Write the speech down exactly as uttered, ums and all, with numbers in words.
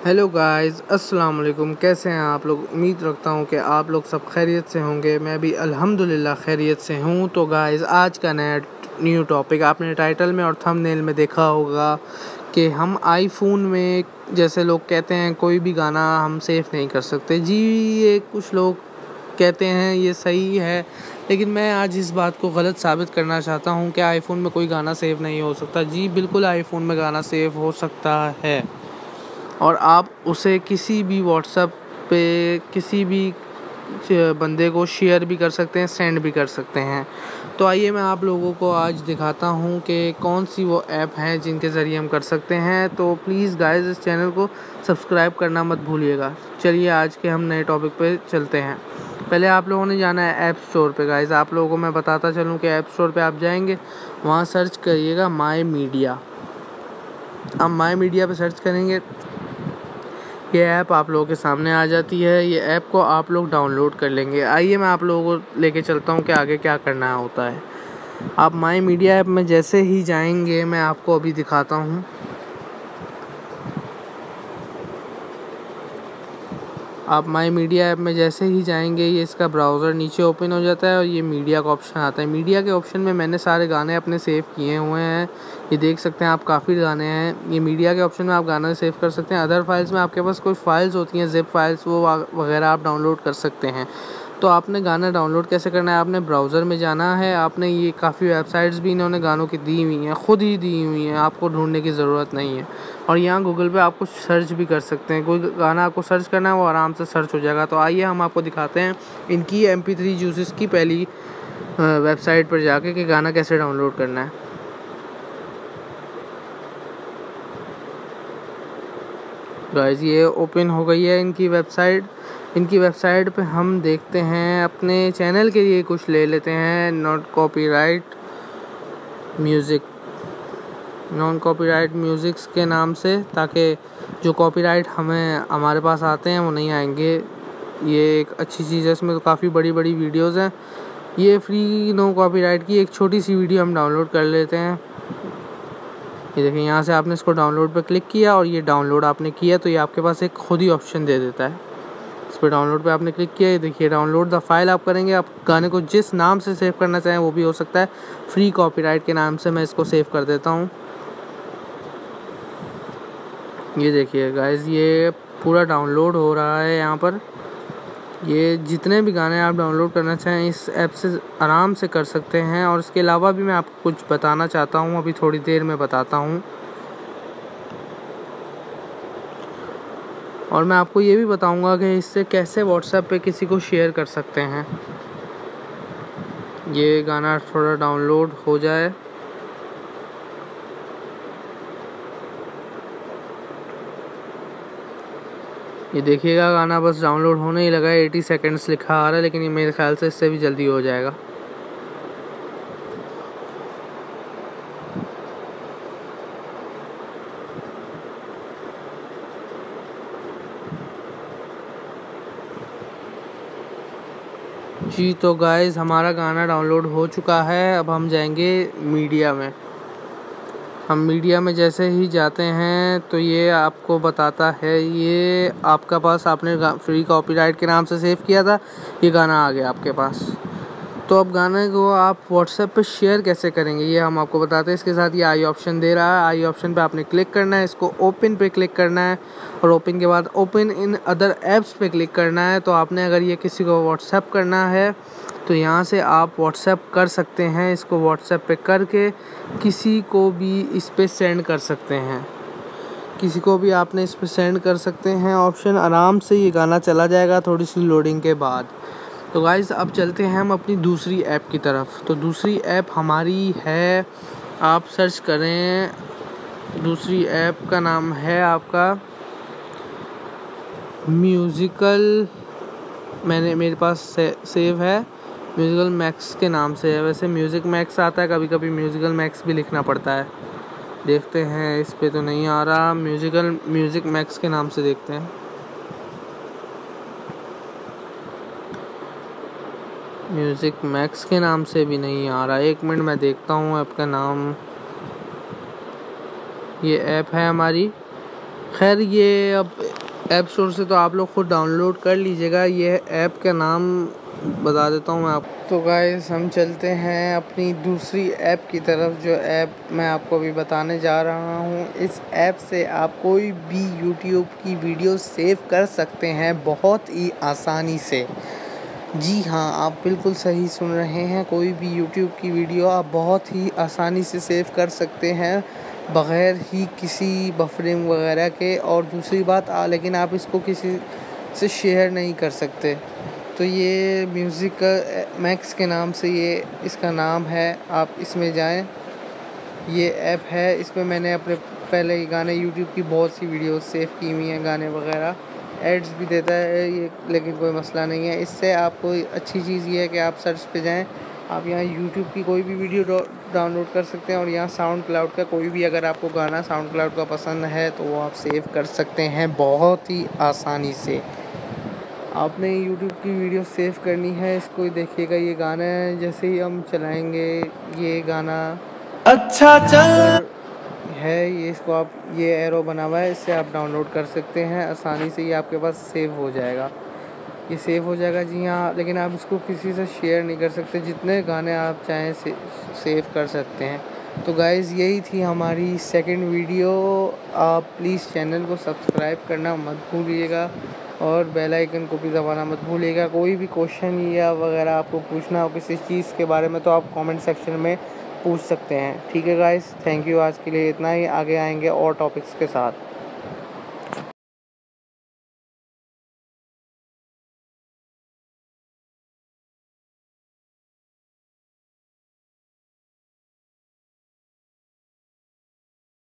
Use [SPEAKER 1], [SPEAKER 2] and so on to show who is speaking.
[SPEAKER 1] Hello guys, अस्सलाम वालेकुम। कैसे हैं आप लोग? उम्मीद रखता हूं कि आप लोग सब खैरियत से होंगे। मैं भी अल्हम्दुलिल्लाह खैरियत से हूं। तो गाइस, आज का नया न्यू टॉपिक आपने टाइटल में और थंबनेल में देखा होगा कि हम आईफोन में, जैसे लोग कहते हैं, कोई भी गाना हम सेव नहीं कर सकते। जी, ये कुछ लोग कहते हैं ये सही है, लेकिन मैं आज इस बात को गलत साबित करना चाहता हूं कि आईफोन में कोई गाना सेव नहीं हो सकता। जी बिल्कुल, आईफोन में गाना सेव हो सकता है और आप उसे किसी भी व्हाट्सएप पे किसी भी बंदे को शेयर भी कर सकते हैं, सेंड भी कर सकते हैं। तो आइए मैं आप लोगों को आज दिखाता हूं कि कौन सी वो ऐप हैं जिनके ज़रिए हम कर सकते हैं। तो प्लीज़ गाइस, इस चैनल को सब्सक्राइब करना मत भूलिएगा। चलिए आज के हम नए टॉपिक पे चलते हैं। पहले आप लोगों ने जाना है ऐप स्टोर पे। गाइस, आप लोगों को मैं बताता चलूँ कि ऐप स्टोर पे आप जाएंगे, वहाँ सर्च करिएगा माई मीडिया। अब माई मीडिया पे सर्च करेंगे, ये ऐप आप लोगों के सामने आ जाती है। ये ऐप को आप लोग डाउनलोड कर लेंगे। आइए मैं आप लोगों को लेके चलता हूँ कि आगे क्या करना होता है। आप माई मीडिया ऐप में जैसे ही जाएंगे, मैं आपको अभी दिखाता हूँ। आप माई मीडिया ऐप में जैसे ही जाएंगे, ये इसका ब्राउज़र नीचे ओपन हो जाता है और ये मीडिया का ऑप्शन आता है। मीडिया के ऑप्शन में मैंने सारे गाने अपने सेव किए हुए हैं। ये देख सकते हैं आप, काफ़ी गाने हैं। ये मीडिया के ऑप्शन में आप गाना सेव कर सकते हैं। अदर फाइल्स में आपके पास कोई फाइल्स होती हैं, जिप फाइल्स, वो वगैरह आप डाउनलोड कर सकते हैं। तो आपने गाना डाउनलोड कैसे करना है? आपने ब्राउज़र में जाना है। आपने ये काफ़ी वेबसाइट्स भी इन्होंने गानों की दी हुई हैं, ख़ुद ही दी हुई हैं, आपको ढूंढने की ज़रूरत नहीं है। और यहाँ गूगल पे आपको सर्च भी कर सकते हैं। कोई गाना आपको सर्च करना है, वो आराम से सर्च हो जाएगा। तो आइए हम आपको दिखाते हैं इनकी एम पी थ्री जूसेस की पहली वेबसाइट पर जाके कि गाना कैसे डाउनलोड करना है। गाइस, ये ओपन हो गई है इनकी वेबसाइट। इनकी वेबसाइट पे हम देखते हैं, अपने चैनल के लिए कुछ ले लेते हैं। Not copyright music, non copyright musics के नाम से, ताकि जो कॉपीराइट हमें हमारे पास आते हैं वो नहीं आएंगे। ये एक अच्छी चीज़ है। इसमें तो काफ़ी बड़ी बड़ी वीडियोस हैं। ये फ्री नो कॉपीराइट की एक छोटी सी वीडियो हम डाउनलोड कर लेते हैं। ये देखिए, यहाँ से आपने इसको डाउनलोड पे क्लिक किया और ये डाउनलोड आपने किया तो ये आपके पास एक खुद ही ऑप्शन दे देता है। इस पर डाउनलोड पे आपने क्लिक किया, ये देखिए डाउनलोड द फाइल आप करेंगे। आप गाने को जिस नाम से सेव करना चाहें वो भी हो सकता है। फ्री कॉपीराइट के नाम से मैं इसको सेव कर देता हूँ। ये देखिए गाइस, ये पूरा डाउनलोड हो रहा है। यहाँ पर ये जितने भी गाने आप डाउनलोड करना चाहें इस ऐप से आराम से कर सकते हैं। और इसके अलावा भी मैं आपको कुछ बताना चाहता हूँ, अभी थोड़ी देर में बताता हूँ। और मैं आपको ये भी बताऊँगा कि इससे कैसे व्हाट्सएप पे किसी को शेयर कर सकते हैं। ये गाना थोड़ा डाउनलोड हो जाए। ये देखिएगा, गाना बस डाउनलोड होने ही लगा है। अस्सी सेकंड्स लिखा आ रहा है, लेकिन ये मेरे ख्याल से इससे भी जल्दी हो जाएगा। जी, तो गाइस, हमारा गाना डाउनलोड हो चुका है। अब हम जाएंगे मीडिया में। हम मीडिया में जैसे ही जाते हैं तो ये आपको बताता है, ये आपका पास आपने फ्री कॉपीराइट के नाम से सेव किया था, ये गाना आ गया आपके पास। तो अब गाने को आप व्हाट्सएप पे शेयर कैसे करेंगे ये हम आपको बताते हैं। इसके साथ ये आई ऑप्शन दे रहा है। आई ऑप्शन पे आपने क्लिक करना है, इसको ओपन पे क्लिक करना है और ओपन के बाद ओपन इन अदर ऐप्स पे क्लिक करना है। तो आपने अगर ये किसी को व्हाट्सएप करना है तो यहाँ से आप व्हाट्सएप कर सकते हैं। इसको व्हाट्सएप पे करके किसी को भी इस पे सेंड कर सकते हैं। किसी को भी आपने इस पे सेंड कर सकते हैं ऑप्शन, आराम से ये गाना चला जाएगा थोड़ी सी लोडिंग के बाद। तो गाइज़, अब चलते हैं हम अपनी दूसरी ऐप की तरफ। तो दूसरी ऐप हमारी है, आप सर्च करें, दूसरी ऐप का नाम है आपका म्यूज़िकल। मैंने मेरे पास से, सेव है म्यूज़िकल मैक्स के नाम से है। वैसे म्यूज़िक मैक्स आता है, कभी कभी म्यूज़िकल मैक्स भी लिखना पड़ता है। देखते हैं, इस पे तो नहीं आ रहा। म्यूज़िकल म्यूज़िक मैक्स के नाम से देखते हैं। म्यूज़िक मैक्स के नाम से भी नहीं आ रहा। एक मिनट मैं देखता हूँ ऐप का नाम। ये ऐप है हमारी, खैर ये अब ऐप स्टोर से, तो आप लोग खुद डाउनलोड कर लीजिएगा। ये ऐप का नाम बता देता हूँ मैं आप। तो गाइस हम चलते हैं अपनी दूसरी ऐप की तरफ, जो ऐप मैं आपको अभी बताने जा रहा हूँ। इस ऐप से आप कोई भी यूट्यूब की वीडियो सेव कर सकते हैं बहुत ही आसानी से। जी हाँ, आप बिल्कुल सही सुन रहे हैं, कोई भी यूट्यूब की वीडियो आप बहुत ही आसानी से सेव कर सकते हैं बग़ैर ही किसी बफरिंग वगैरह के। और दूसरी बात आ, लेकिन आप इसको किसी से शेयर नहीं कर सकते। तो ये म्यूज़िक मैक्स के नाम से ये इसका नाम है, आप इसमें जाएं। ये ऐप है, इसमें मैंने अपने पहले ही गाने यूट्यूब की बहुत सी वीडियोस सेव की हुई हैं, गाने वगैरह। एड्स भी देता है ये, लेकिन कोई मसला नहीं है इससे। आपको अच्छी चीज़ ये है कि आप सर्च पे जाएं, आप यहाँ यूट्यूब की कोई भी वीडियो डाउनलोड कर सकते हैं। और यहाँ साउंड क्लाउड का कोई भी अगर आपको गाना साउंड क्लाउड का पसंद है तो वो आप सेव कर सकते हैं बहुत ही आसानी से। आपने यूट्यूब की वीडियो सेव करनी है, इसको देखिएगा। ये गाना है, जैसे ही हम चलाएंगे ये गाना अच्छा चल है, ये इसको आप, ये एरो बना हुआ है, इससे आप डाउनलोड कर सकते हैं आसानी से। ये आपके पास सेव हो जाएगा, ये सेव हो जाएगा जी हाँ। लेकिन आप इसको किसी से शेयर नहीं कर सकते, जितने गाने आप चाहें से, सेव कर सकते हैं। तो गाइज़ यही थी हमारी सेकंड वीडियो। आप प्लीज़ चैनल को सब्सक्राइब करना मत भूलिएगा और बेल आइकन को भी दबाना मत भूलिएगा। कोई भी क्वेश्चन या वगैरह आपको पूछना हो किसी चीज़ के बारे में तो आप कमेंट सेक्शन में पूछ सकते हैं। ठीक है गाइस, थैंक यू। आज के लिए इतना ही, आगे आएंगे और टॉपिक्स के साथ।